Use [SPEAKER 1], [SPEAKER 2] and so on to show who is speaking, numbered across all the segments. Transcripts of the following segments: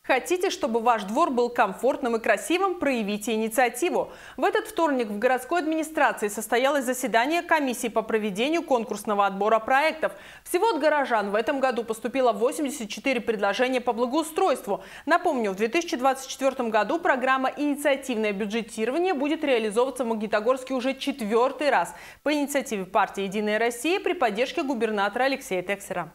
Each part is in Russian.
[SPEAKER 1] Хотите, чтобы ваш двор был комфортным и красивым? Проявите инициативу. В этот вторник в городской администрации состоялось заседание комиссии по проведению конкурсного отбора проектов. Всего от горожан в этом году поступило 84 предложения по благоустройству. Напомню, в 2024 году программа «Инициативное бюджетирование» будет реализовываться в Магнитогорске уже 4-й раз по инициативе партии «Единая Россия» при поддержке губернатора Алексея Тексера.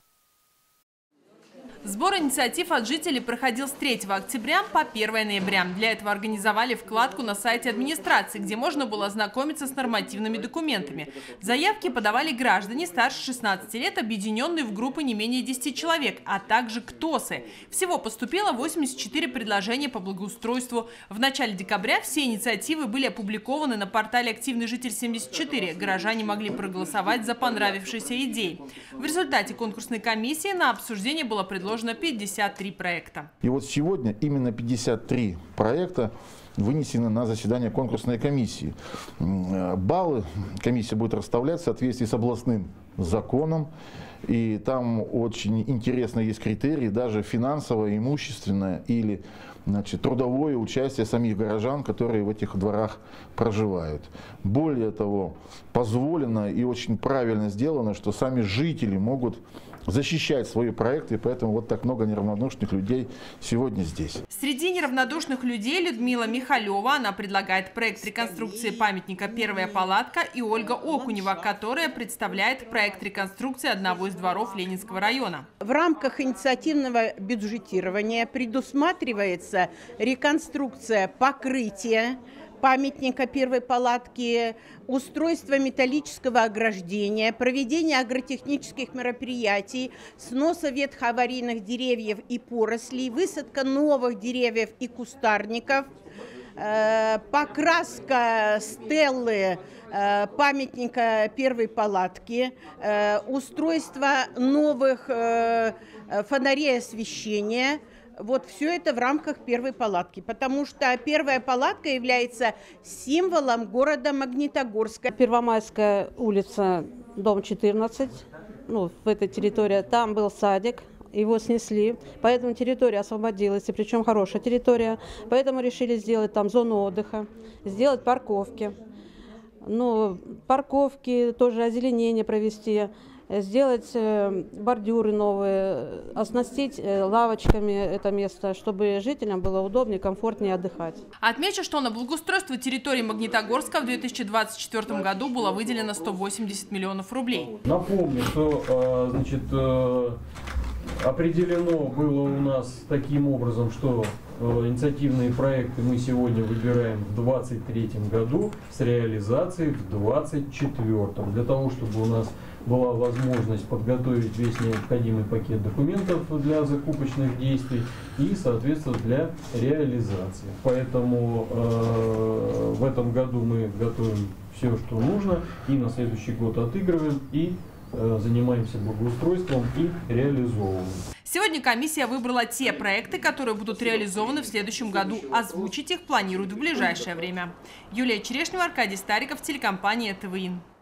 [SPEAKER 1] Сбор инициатив от жителей проходил с 3 октября по 1 ноября. Для этого организовали вкладку на сайте администрации, где можно было ознакомиться с нормативными документами. Заявки подавали граждане старше 16 лет, объединенные в группы не менее 10 человек, а также КТОСы. Всего поступило 84 предложения по благоустройству. В начале декабря все инициативы были опубликованы на портале «Активный житель 74». Горожане могли проголосовать за понравившиеся идеи. В результате конкурсной комиссии на обсуждение было предложено 53 проекта.
[SPEAKER 2] И вот сегодня именно 53 проекта вынесены на заседание конкурсной комиссии. Баллы комиссия будет расставлять в соответствии с областным законом. И там очень интересно есть критерии, даже финансовое, имущественное или трудовое участие самих горожан, которые в этих дворах проживают. Более того, позволено и очень правильно сделано, что сами жители могут защищать свои проекты, и поэтому вот так много неравнодушных людей сегодня здесь.
[SPEAKER 1] Среди неравнодушных людей Людмила Михалева. Она предлагает проект реконструкции памятника «Первая палатка», и Ольга Окунева, которая представляет проект реконструкции одного из дворов Ленинского района.
[SPEAKER 3] В рамках инициативного бюджетирования предусматривается реконструкция покрытия памятника «Первой палатки», устройство металлического ограждения, проведение агротехнических мероприятий, сноса ветхоаварийных деревьев и порослей, высадка новых деревьев и кустарников, покраска стеллы памятника «Первой палатки», устройство новых фонарей освещения. Вот все это в рамках первой палатки, потому что первая палатка является символом города Магнитогорска.
[SPEAKER 4] Первомайская улица, дом 14, в этой территории, там был садик, его снесли, поэтому территория освободилась, и причем хорошая территория, поэтому решили сделать там зону отдыха, сделать парковки, парковки, тоже озеленение провести, сделать бордюры новые, оснастить лавочками это место, чтобы жителям было удобнее, комфортнее отдыхать.
[SPEAKER 1] Отмечу, что на благоустройство территории Магнитогорска в 2024 году было выделено 180 миллионов рублей.
[SPEAKER 5] Напомню, что определено было у нас таким образом, что инициативные проекты мы сегодня выбираем в 2023 году с реализацией в 2024, для того, чтобы у нас была возможность подготовить весь необходимый пакет документов для закупочных действий и, соответственно, для реализации. Поэтому в этом году мы готовим все, что нужно, и на следующий год отыгрываем, и занимаемся благоустройством и реализовываем.
[SPEAKER 1] Сегодня комиссия выбрала те проекты, которые будут реализованы в следующем году. Озвучить их планируют в ближайшее время. Юлия Черешнева, Аркадий Стариков, телекомпания ТВИН.